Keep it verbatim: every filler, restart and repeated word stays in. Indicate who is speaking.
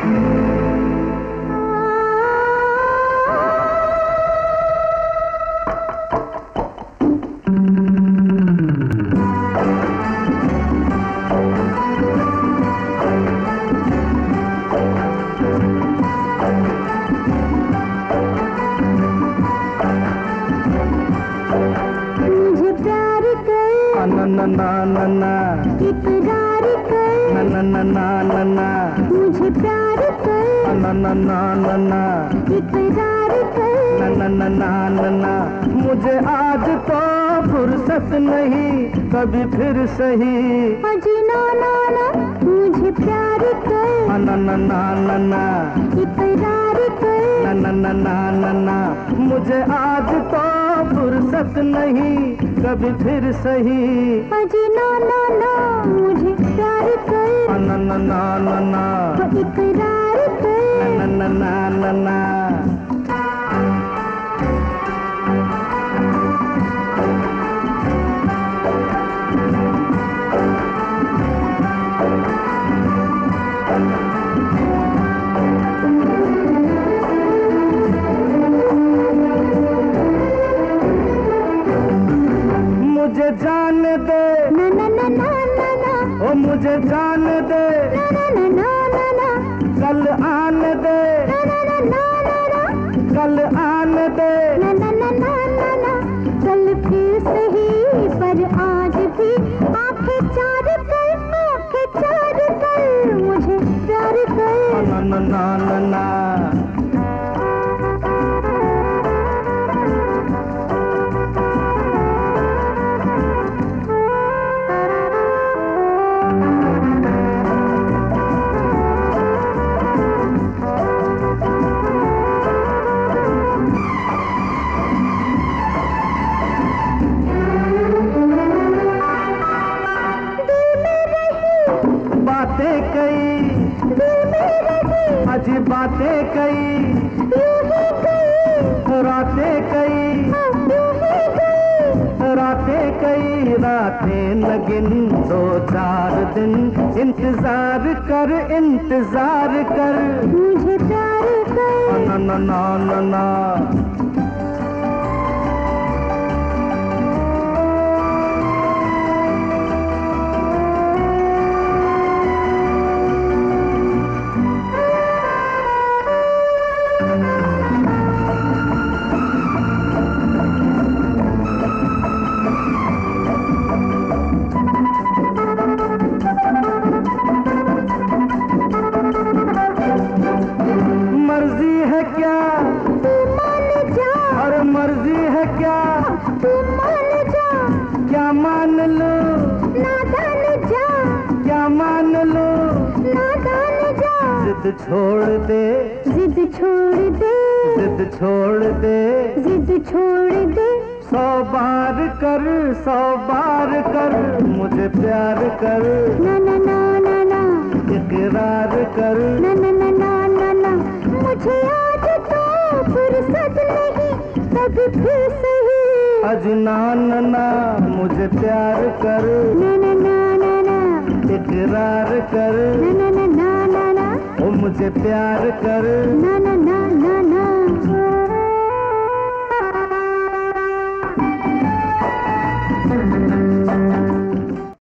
Speaker 1: मुझे आज तो फुर्सत नहीं, कभी फिर सही
Speaker 2: अजी ना ना ना मुझे प्यार कर,
Speaker 1: ना ना ना ना ना
Speaker 2: इकरार कर,
Speaker 1: ना ना ना ना ना ना मुझे आज तो फुर्सत नहीं, कभी फिर सही
Speaker 2: अजी ना ना ना मुझे प्यार कर,
Speaker 1: ना ना ना ना ना
Speaker 2: इकरार कर,
Speaker 1: ना ना ना ना ना मुझे जान दे
Speaker 2: ना ना ना ना ना ना,
Speaker 1: ओ मुझे जान दे
Speaker 2: ना ना ना ना ना,
Speaker 1: कल आन दे
Speaker 2: ना ना ना ना ना,
Speaker 1: कल आन दे
Speaker 2: ना ना ना ना ना ना, कल फिर सही पर आज भी आंखें चार कर, आंखें चार कर, मुझे प्यार कर,
Speaker 1: ना ना ना ना ना बातें कई, अजी बातें कई, रातें कई, रातें कई, रातें नगिन दो चार दिन, इंतजार कर इंतजार कर,
Speaker 2: मुझे प्यार कर,
Speaker 1: ना ना ना ना ना मर्जी है क्या
Speaker 2: तू मान जा,
Speaker 1: और मर्जी है क्या
Speaker 2: तू मान जा,
Speaker 1: क्या मान लो
Speaker 2: नादान जा,
Speaker 1: क्या मान लो
Speaker 2: नादान जा,
Speaker 1: जिद छोड़ दे
Speaker 2: जिद छोड़ दे,
Speaker 1: जिद छोड़ दे
Speaker 2: जिद छोड़ दे,
Speaker 1: सौ बार कर सौ बार कर, मुझे प्यार कर,
Speaker 2: ना ना ना ना ना
Speaker 1: इकरार कर,
Speaker 2: ना ना ना ना ना ना, मुझे आज तो फुर्सत नहीं, कभी फिर सही
Speaker 1: अजना ना मुझे प्यार कर,
Speaker 2: ना ना ना ना ना,
Speaker 1: इकरार कर,
Speaker 2: ना ना ना ना ना ना,
Speaker 1: ओ मुझे प्यार कर,
Speaker 2: ना ना ना ना ना
Speaker 1: ना